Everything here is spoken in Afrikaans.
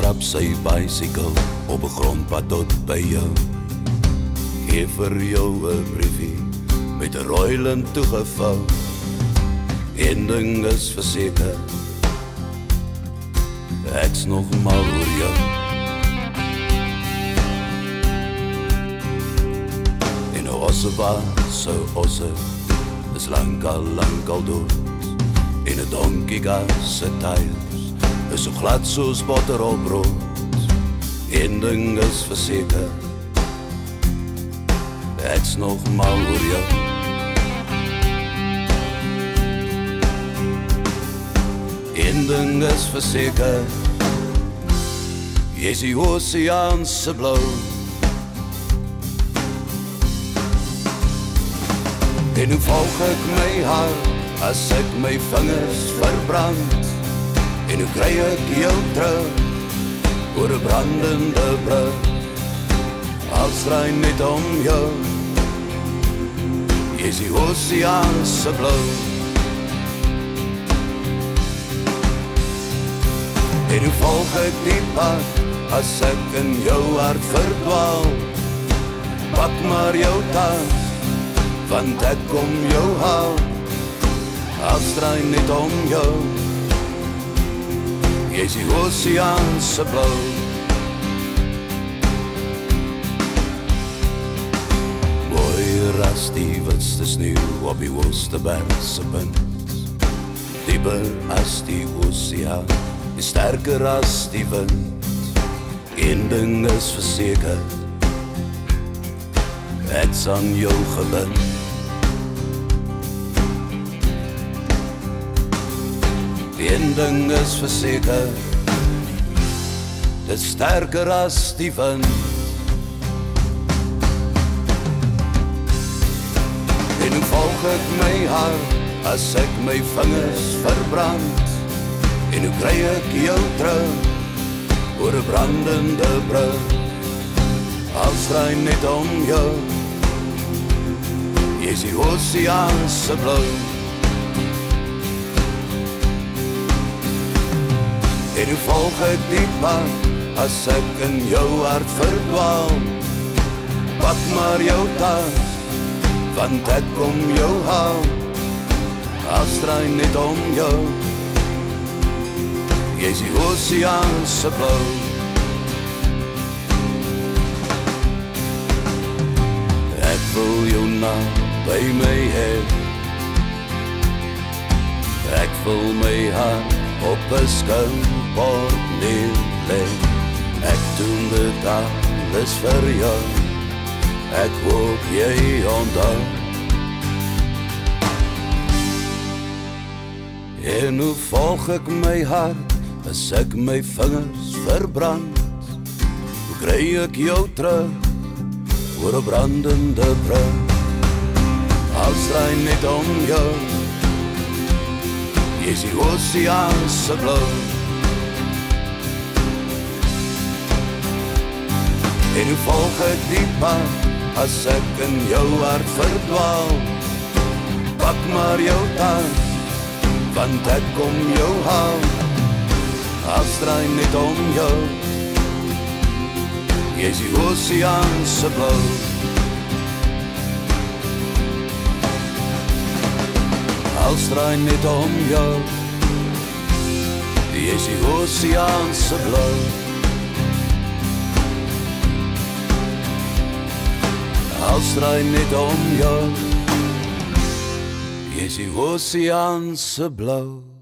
trap sy bicycle op 'n grondpad tot by jou. Gee vir jou 'n briefie met 'n rooi lint toegevou. Een ding is verseker, ek's nog mal oor jou. En 'n ossebaar so osse is lankal dood. En 'n donkeygas se tyres is so glad soos botter op brood. Een ding is verseker, ek's nog mal oor jou. Een ding is verseker, jy is die oseaan se blou. En hoe volg ek my hart as ek my vingers verbrand? En hoe kry ek jou terug oor 'n brandende brug? Als draai net om jou, jy is die oseaan se blou. En hoe volg ek die pad as ek in jou hart verdwaal? Pak maar jou tas, want ek kom jou haal. Als draai net om jou, jy is die oseaan se blou. Mooi ras die witste sneeuw op die Oosterberg se punt. Dieper as die oseaan, is sterker as die wind. Een ding is verseker, ek's aan jou gebind. Een ding is verseker, dit sterker as die wind. En hoe volg ek my hart as ek my vingers verbrand? En hoe kry ek jou terug oor 'n brandende brug? Als draai net om jou, jy is die oseaan se blou. En hoe volg ek die pad as ek in jou hart verdwaal? Pak maar jou tas, want ek kom jou haal. Als draai net om jou, jy is die oseaan se blou. Ek wil jou na by my hê, ek wil my hart op 'n skoumbord neerlê. Ek doen dit alles vir jou, ek hoop jy onthou. En hoe volg ek my hart as ek my vingers verbrand? Hoe kry ek jou terug oor 'n brandende brug? Als draai net om jou, jy is die oseaan se blou. En hoe volg ek die pad as ek in jou hart verdwaal? Pak maar jou tas, want ek kom jou haal. Als draai net om jou, jy is die oseaan se blou. Als draai net om jou, jy is die oseaan se blou. Als draai net om jou, jy is die oseaan se blou.